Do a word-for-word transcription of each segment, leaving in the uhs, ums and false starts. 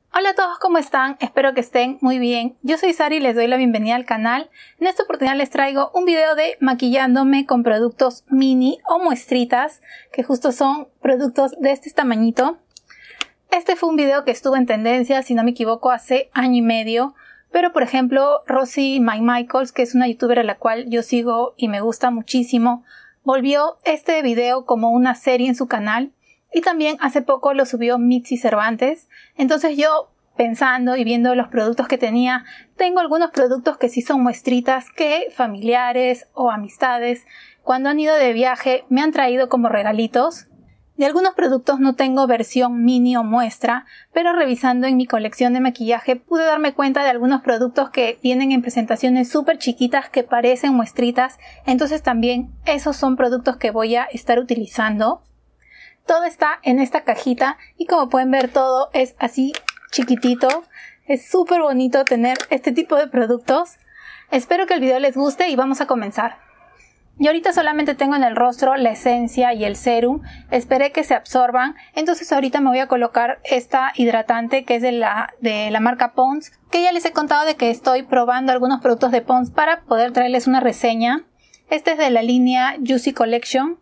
Hola a todos, ¿cómo están? Espero que estén muy bien. Yo soy Sari y les doy la bienvenida al canal. En esta oportunidad les traigo un video de maquillándome con productos mini o muestritas, que justo son productos de este tamañito. Este fue un video que estuvo en tendencia, si no me equivoco, hace año y medio. Pero por ejemplo, Rosie My Michaels, que es una youtuber a la cual yo sigo y me gusta muchísimo, volvió este video como una serie en su canal. Y también hace poco lo subió Mitzi Cervantes. Entonces yo, pensando y viendo los productos que tenía, tengo algunos productos que sí son muestritas que familiares o amistades, cuando han ido de viaje, me han traído como regalitos. De algunos productos no tengo versión mini o muestra, pero revisando en mi colección de maquillaje pude darme cuenta de algunos productos que vienen en presentaciones súper chiquitas que parecen muestritas. Entonces también esos son productos que voy a estar utilizando. Todo está en esta cajita y como pueden ver todo es así chiquitito. Es súper bonito tener este tipo de productos. Espero que el video les guste y vamos a comenzar. Yo ahorita solamente tengo en el rostro la esencia y el serum. Esperé que se absorban. Entonces ahorita me voy a colocar esta hidratante que es de la, de la marca Pond's. Que ya les he contado de que estoy probando algunos productos de Pond's para poder traerles una reseña. Este es de la línea Juicy Collection.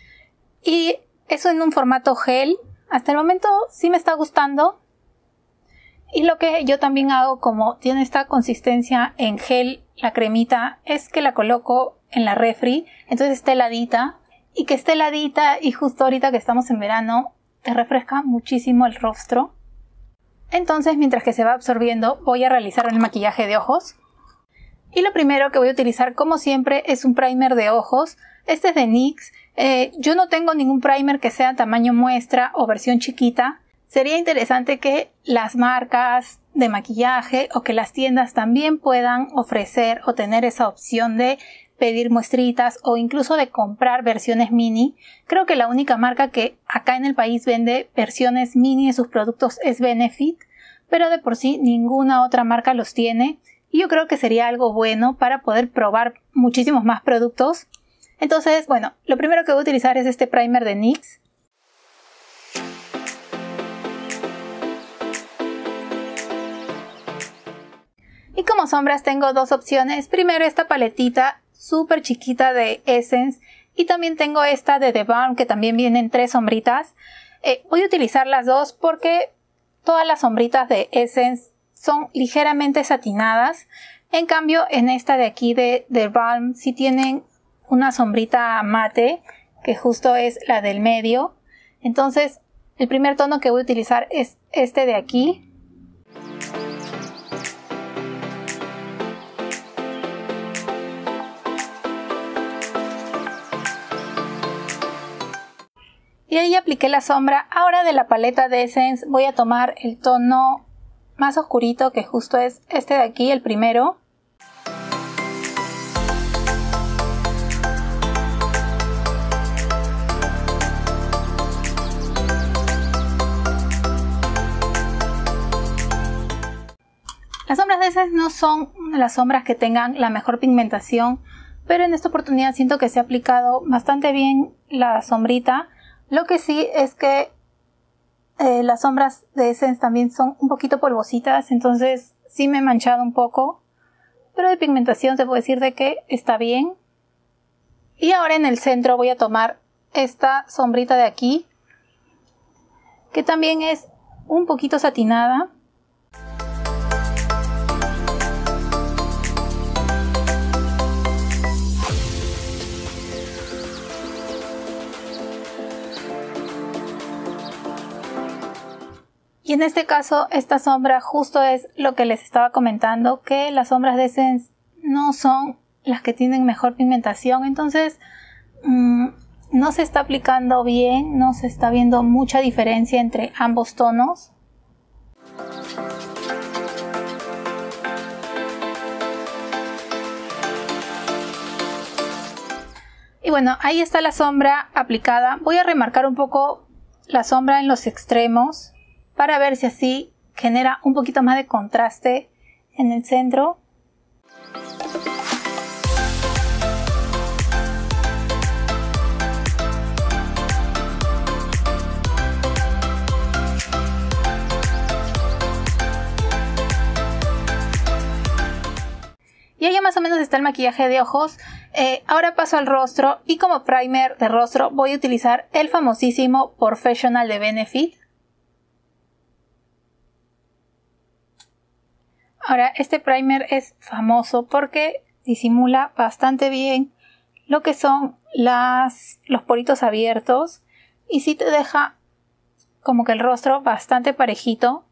Y eso en un formato gel. Hasta el momento sí me está gustando. Y lo que yo también hago, como tiene esta consistencia en gel, la cremita, es que la coloco en la refri. Entonces está heladita. Y que esté heladita y justo ahorita que estamos en verano, te refresca muchísimo el rostro. Entonces mientras que se va absorbiendo, voy a realizar el maquillaje de ojos. Y lo primero que voy a utilizar, como siempre, es un primer de ojos. Este es de N Y X. Eh, yo no tengo ningún primer que sea tamaño muestra o versión chiquita. Sería interesante que las marcas de maquillaje o que las tiendas también puedan ofrecer o tener esa opción de pedir muestritas o incluso de comprar versiones mini. Creo que la única marca que acá en el país vende versiones mini de sus productos es Benefit, pero de por sí ninguna otra marca los tiene. Y yo creo que sería algo bueno para poder probar muchísimos más productos. Entonces, bueno, lo primero que voy a utilizar es este primer de N Y X. Y como sombras tengo dos opciones. Primero esta paletita súper chiquita de Essence. Y también tengo esta de The Balm que también vienen tres sombritas. Eh, voy a utilizar las dos porque todas las sombritas de Essence son ligeramente satinadas. En cambio, en esta de aquí de The Balm sí tienen una sombrita mate, que justo es la del medio. Entonces, el primer tono que voy a utilizar es este de aquí. Y ahí apliqué la sombra. Ahora de la paleta de Essence voy a tomar el tono más oscurito, que justo es este de aquí, el primero. Las sombras de Essence no son las sombras que tengan la mejor pigmentación, pero en esta oportunidad siento que se ha aplicado bastante bien la sombrita. Lo que sí es que eh, las sombras de Essence también son un poquito polvositas, entonces sí me he manchado un poco, pero de pigmentación se puede decir de que está bien. Y ahora en el centro voy a tomar esta sombrita de aquí, que también es un poquito satinada. Y en este caso, esta sombra justo es lo que les estaba comentando, que las sombras de Essence no son las que tienen mejor pigmentación. Entonces, mmm, no se está aplicando bien, no se está viendo mucha diferencia entre ambos tonos. Y bueno, ahí está la sombra aplicada. Voy a remarcar un poco la sombra en los extremos, para ver si así genera un poquito más de contraste en el centro. Y ahí ya más o menos está el maquillaje de ojos. Eh, ahora paso al rostro y como primer de rostro voy a utilizar el famosísimo Professional de Benefit. Ahora este primer es famoso porque disimula bastante bien lo que son las, los poritos abiertos y sí te deja como que el rostro bastante parejito.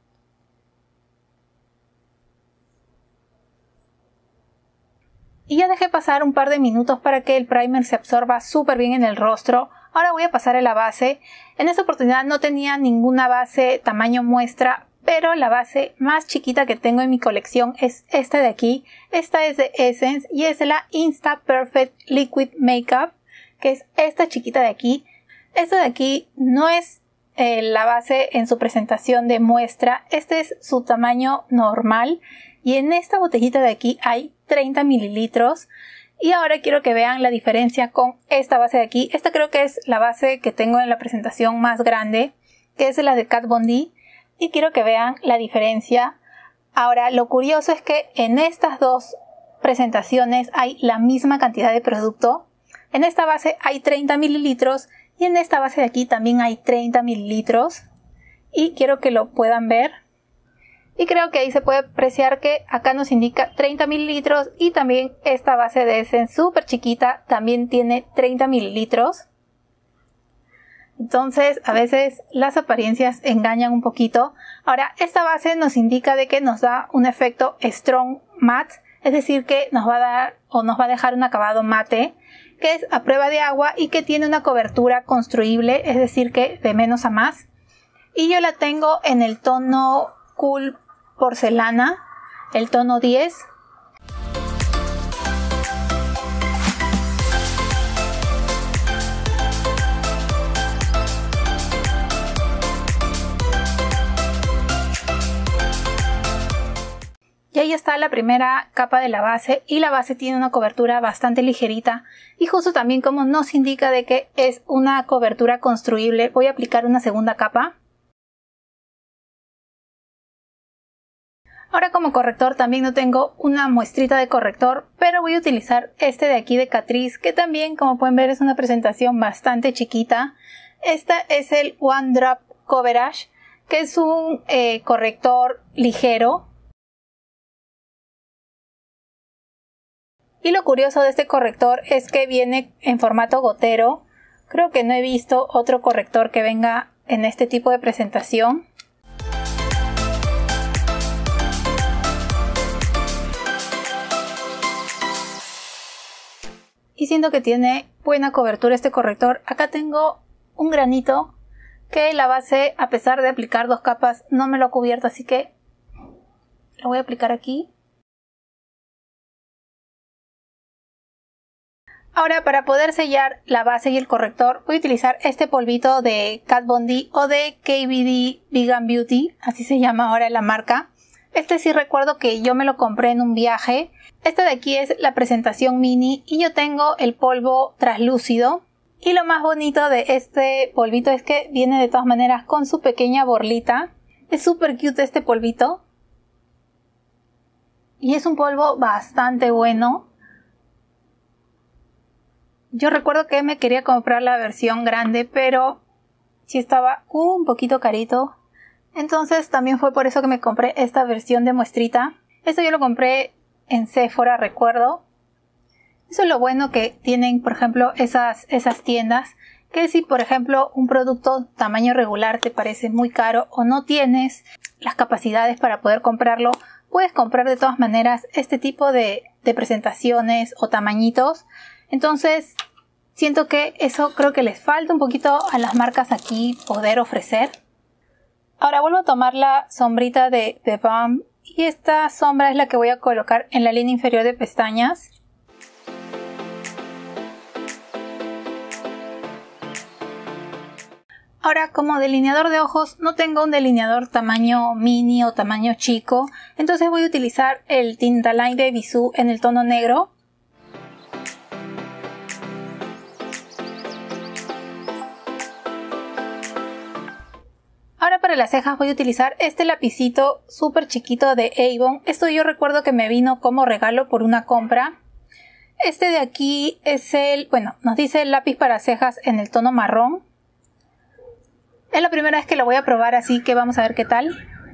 Y ya dejé pasar un par de minutos para que el primer se absorba súper bien en el rostro. Ahora voy a pasar a la base. En esta oportunidad no tenía ninguna base tamaño muestra, pero la base más chiquita que tengo en mi colección es esta de aquí. Esta es de Essence y es la Insta Perfect Liquid Makeup, que es esta chiquita de aquí. Esta de aquí no es eh, la base en su presentación de muestra. Este es su tamaño normal. Y en esta botellita de aquí hay treinta mililitros. Y ahora quiero que vean la diferencia con esta base de aquí. Esta creo que es la base que tengo en la presentación más grande, que es la de Kat Von D. Y quiero que vean la diferencia. Ahora, lo curioso es que en estas dos presentaciones hay la misma cantidad de producto. En esta base hay treinta mililitros y en esta base de aquí también hay treinta mililitros. Y quiero que lo puedan ver. Y creo que ahí se puede apreciar que acá nos indica treinta mililitros y también esta base de Essence súper chiquita también tiene treinta mililitros. Entonces a veces las apariencias engañan un poquito. Ahora esta base nos indica de que nos da un efecto Strong Matte, es decir que nos va a dar o nos va a dejar un acabado mate que es a prueba de agua y que tiene una cobertura construible, es decir que de menos a más. Y yo la tengo en el tono Cool Porcelana, el tono diez. Y ahí está la primera capa de la base y la base tiene una cobertura bastante ligerita y justo también como nos indica de que es una cobertura construible, voy a aplicar una segunda capa. Ahora como corrector también no tengo una muestrita de corrector, pero voy a utilizar este de aquí de Catrice, que también como pueden ver es una presentación bastante chiquita. Esta es el One Drop Coverage, que es un eh, corrector ligero. Y lo curioso de este corrector es que viene en formato gotero. Creo que no he visto otro corrector que venga en este tipo de presentación. Y siento que tiene buena cobertura este corrector. Acá tengo un granito que la base, a pesar de aplicar dos capas, no me lo ha cubierto, así que lo voy a aplicar aquí. Ahora, para poder sellar la base y el corrector, voy a utilizar este polvito de Kat Von D o de K V D Vegan Beauty, así se llama ahora la marca. Este sí recuerdo que yo me lo compré en un viaje. Este de aquí es la presentación mini y yo tengo el polvo translúcido. Y lo más bonito de este polvito es que viene de todas maneras con su pequeña borlita. Es súper cute este polvito. Y es un polvo bastante bueno. Yo recuerdo que me quería comprar la versión grande, pero sí estaba un poquito carito. Entonces también fue por eso que me compré esta versión de muestrita. Esto yo lo compré en Sephora, recuerdo. Eso es lo bueno que tienen, por ejemplo, esas, esas tiendas. Que si, por ejemplo, un producto tamaño regular te parece muy caro o no tienes las capacidades para poder comprarlo, puedes comprar de todas maneras este tipo de, de presentaciones o tamañitos. Entonces, siento que eso creo que les falta un poquito a las marcas aquí poder ofrecer. Ahora vuelvo a tomar la sombrita de The Balm y esta sombra es la que voy a colocar en la línea inferior de pestañas. Ahora, como delineador de ojos no tengo un delineador tamaño mini o tamaño chico, entonces voy a utilizar el Tintaline de Bisú en el tono negro. Ahora, para para las cejas voy a utilizar este lapicito súper chiquito de Avon. Esto yo recuerdo que me vino como regalo por una compra. Este de aquí es el, bueno, nos dice el lápiz para cejas en el tono marrón. Es la primera vez que lo voy a probar, así que vamos a ver qué tal.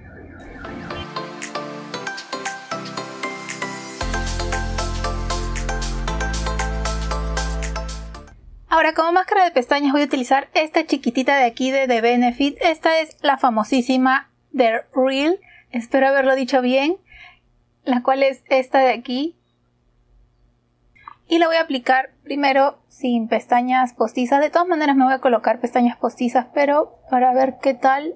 Ahora, como máscara de pestañas voy a utilizar esta chiquitita de aquí de The Benefit. Esta es la famosísima The Real, espero haberlo dicho bien, la cual es esta de aquí. Y la voy a aplicar primero sin pestañas postizas. De todas maneras me voy a colocar pestañas postizas, pero para ver qué tal.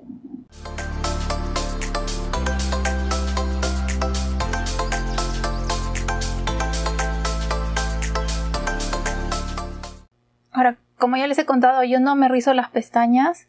Ahora, como ya les he contado, yo no me rizo las pestañas.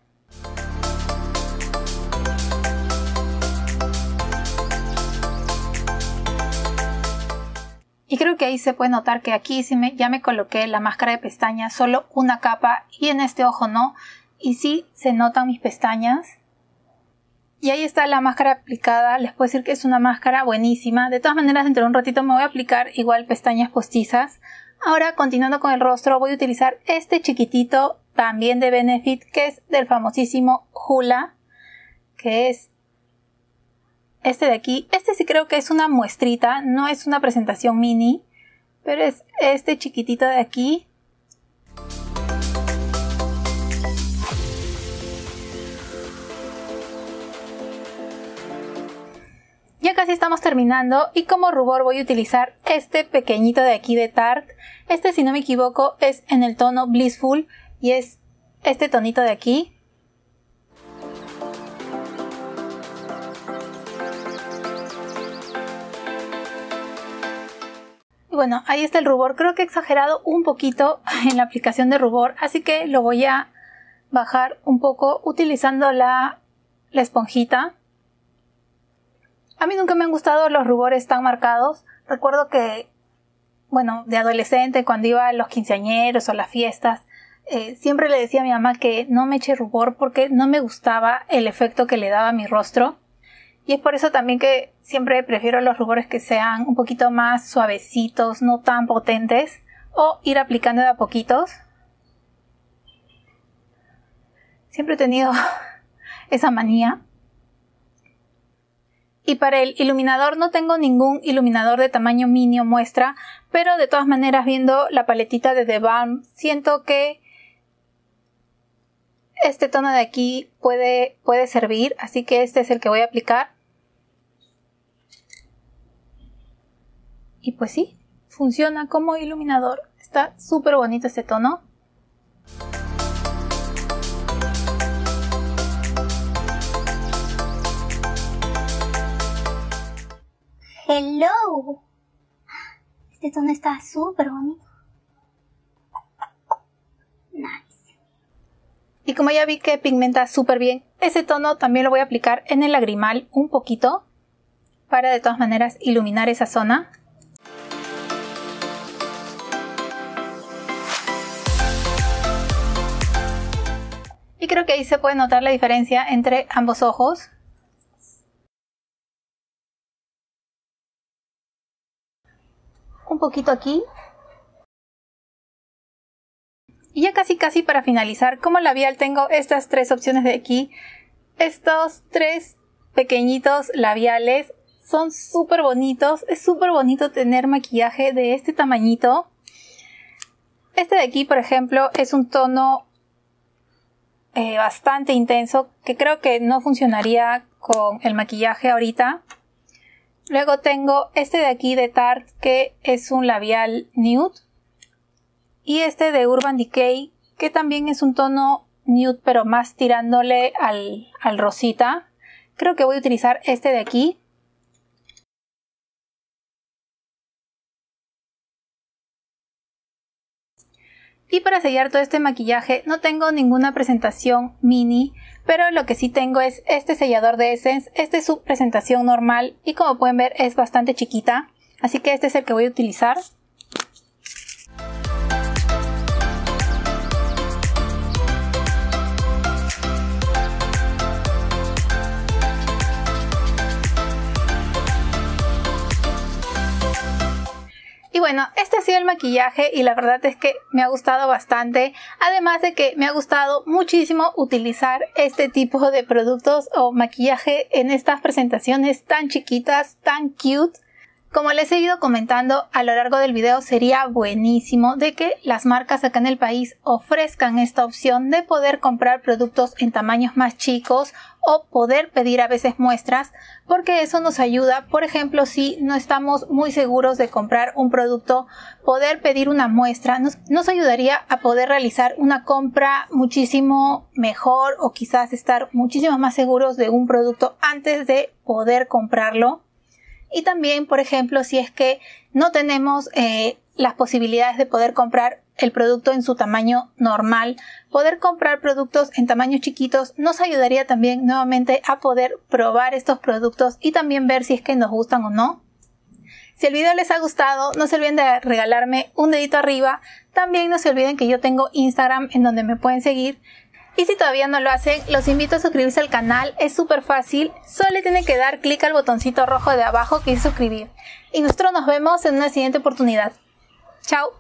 Y creo que ahí se puede notar que aquí sí me, ya me coloqué la máscara de pestañas, solo una capa, y en este ojo no. Y sí se notan mis pestañas. Y ahí está la máscara aplicada. Les puedo decir que es una máscara buenísima. De todas maneras, dentro de un ratito me voy a aplicar igual pestañas postizas. Ahora, continuando con el rostro, voy a utilizar este chiquitito también de Benefit, que es del famosísimo Hoola, que es este de aquí. Este sí creo que es una muestrita, no es una presentación mini, pero es este chiquitito de aquí. Ya casi estamos terminando y como rubor voy a utilizar este pequeñito de aquí de Tarte. Este, si no me equivoco, es en el tono Blissful y es este tonito de aquí. Y bueno, ahí está el rubor. Creo que he exagerado un poquito en la aplicación de rubor, así que lo voy a bajar un poco utilizando la, la esponjita. A mí nunca me han gustado los rubores tan marcados. Recuerdo que, bueno, de adolescente, cuando iba a los quinceañeros o las fiestas, eh, siempre le decía a mi mamá que no me eche rubor porque no me gustaba el efecto que le daba a mi rostro. Y es por eso también que siempre prefiero los rubores que sean un poquito más suavecitos, no tan potentes, o ir aplicando de a poquitos. Siempre he tenido esa manía. Y para el iluminador no tengo ningún iluminador de tamaño mini o muestra, pero de todas maneras, viendo la paletita de The Balm, siento que este tono de aquí puede, puede servir, así que este es el que voy a aplicar. Y pues sí, funciona como iluminador. Está súper bonito este tono. ¡Hello! Este tono está súper bonito. Nice. Y como ya vi que pigmenta súper bien, ese tono también lo voy a aplicar en el lagrimal un poquito, para de todas maneras iluminar esa zona. Y creo que ahí se puede notar la diferencia entre ambos ojos. Un poquito aquí. Y ya casi casi para finalizar, como labial tengo estas tres opciones de aquí. Estos tres pequeñitos labiales son súper bonitos. Es súper bonito tener maquillaje de este tamañito. Este de aquí, por ejemplo, es un tono eh, bastante intenso, que creo que no funcionaría con el maquillaje ahorita. Luego tengo este de aquí de Tarte, que es un labial nude. Y este de Urban Decay, que también es un tono nude, pero más tirándole al, al rosita. Creo que voy a utilizar este de aquí. Y para sellar todo este maquillaje no tengo ninguna presentación mini, pero lo que sí tengo es este sellador de Essence. Esta es su presentación normal y como pueden ver es bastante chiquita, así que este es el que voy a utilizar. bueno, este ha sido el maquillaje y la verdad es que me ha gustado bastante, además de que me ha gustado muchísimo utilizar este tipo de productos o maquillaje en estas presentaciones tan chiquitas, tan cute. Como les he ido comentando a lo largo del video, sería buenísimo de que las marcas acá en el país ofrezcan esta opción de poder comprar productos en tamaños más chicos o poder pedir a veces muestras, porque eso nos ayuda, por ejemplo, si no estamos muy seguros de comprar un producto, poder pedir una muestra nos, nos ayudaría a poder realizar una compra muchísimo mejor o quizás estar muchísimo más seguros de un producto antes de poder comprarlo. Y también, por ejemplo, si es que no tenemos eh, las posibilidades de poder comprar el producto en su tamaño normal, poder comprar productos en tamaños chiquitos nos ayudaría también nuevamente a poder probar estos productos y también ver si es que nos gustan o no. Si el video les ha gustado, no se olviden de regalarme un dedito arriba. También no se olviden que yo tengo Instagram en donde me pueden seguir. Y si todavía no lo hacen, los invito a suscribirse al canal, es súper fácil, solo tienen que dar clic al botoncito rojo de abajo que dice suscribir. Y nosotros nos vemos en una siguiente oportunidad. Chao.